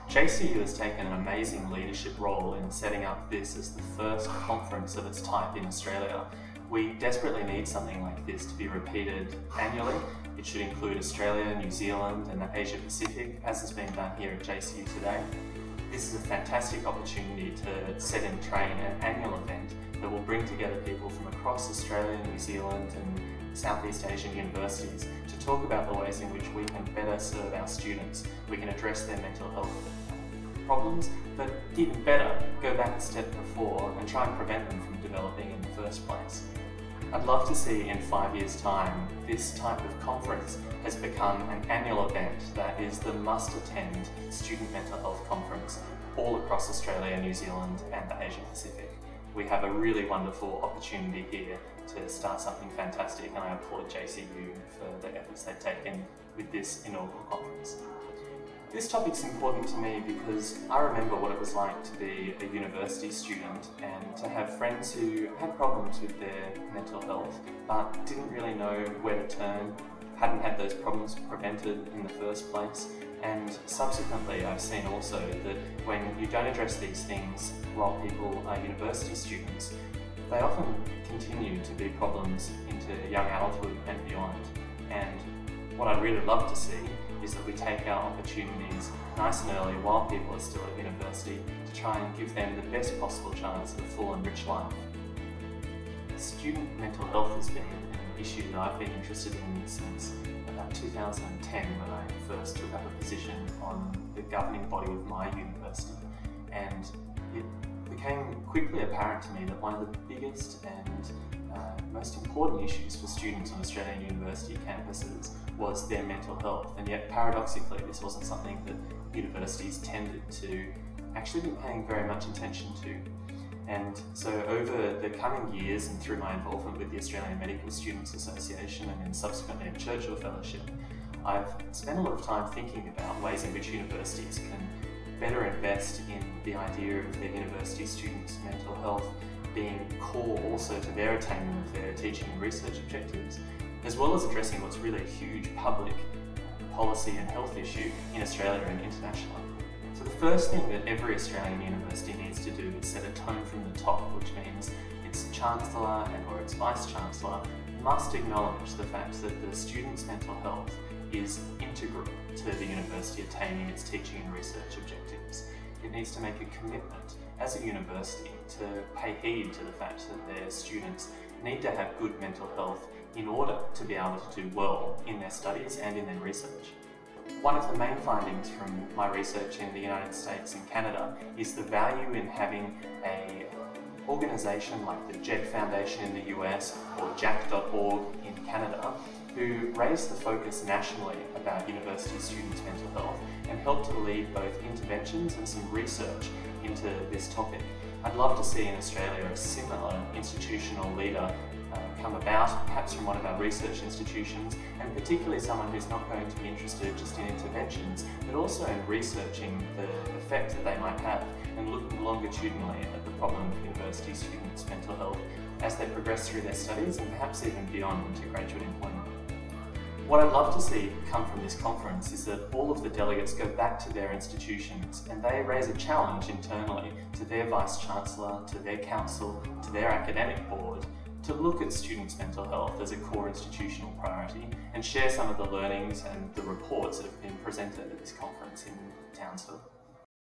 JCU has taken an amazing leadership role in setting up this as the first conference of its type in Australia. We desperately need something like this to be repeated annually. It should include Australia, New Zealand and the Asia Pacific, as has been done here at JCU today. This is a fantastic opportunity to set in train an annual event that will bring together people from across Australia, New Zealand and Southeast Asian universities to talk about the ways in which we can better serve our students. We can address their mental health problems, but even better, go back a step before and try and prevent them from developing in the first place. I'd love to see in 5 years' time this type of conference has become an annual event that is the must-attend student mental health conference all across Australia, New Zealand and the Asia Pacific. We have a really wonderful opportunity here to start something fantastic, and I applaud JCU for the efforts they've taken with this inaugural conference. This topic's important to me because I remember what it was like to be a university student and to have friends who had problems with their mental health but didn't really know where to turn, hadn't had those problems prevented in the first place. And subsequently I've seen also that when you don't address these things while people are university students, they often continue to be problems into young adulthood and beyond. And what I'd really love to see is that we take our opportunities nice and early while people are still at university to try and give them the best possible chance of a full and rich life. Student mental health has been an issue that I've been interested in since about 2010 when I first took up a position on the governing body of my university, and it became quickly apparent to me that one of the biggest and most important issues for students on Australian university campuses was their mental health, and yet paradoxically this wasn't something that universities tended to actually be paying very much attention to. And so over the coming years and through my involvement with the Australian Medical Students Association and then subsequently at Churchill Fellowship, I've spent a lot of time thinking about ways in which universities can better invest in the idea of their university students' mental health being core also to their attainment of their teaching and research objectives, as well as addressing what's really a huge public policy and health issue in Australia and internationally. So the first thing that every Australian university needs to do is set a tone from the top, which means its Chancellor or its Vice-Chancellor must acknowledge the fact that the student's mental health is integral to the university attaining its teaching and research objectives. It needs to make a commitment as a university to pay heed to the fact that their students need to have good mental health in order to be able to do well in their studies and in their research. One of the main findings from my research in the United States and Canada is the value in having an organisation like the JED Foundation in the US or JAC.org in Canada, who raised the focus nationally about university students' mental health and helped to lead both interventions and some research into this topic. I'd love to see in Australia a similar institutional leader come about, perhaps from one of our research institutions, and particularly someone who's not going to be interested just in interventions, but also in researching the effect that they might have and looking longitudinally at the problem of university students' mental health as they progress through their studies and perhaps even beyond into graduate employment. What I'd love to see come from this conference is that all of the delegates go back to their institutions and they raise a challenge internally to their Vice-Chancellor, to their council, to their academic board, to look at students' mental health as a core institutional priority and share some of the learnings and the reports that have been presented at this conference in Townsville.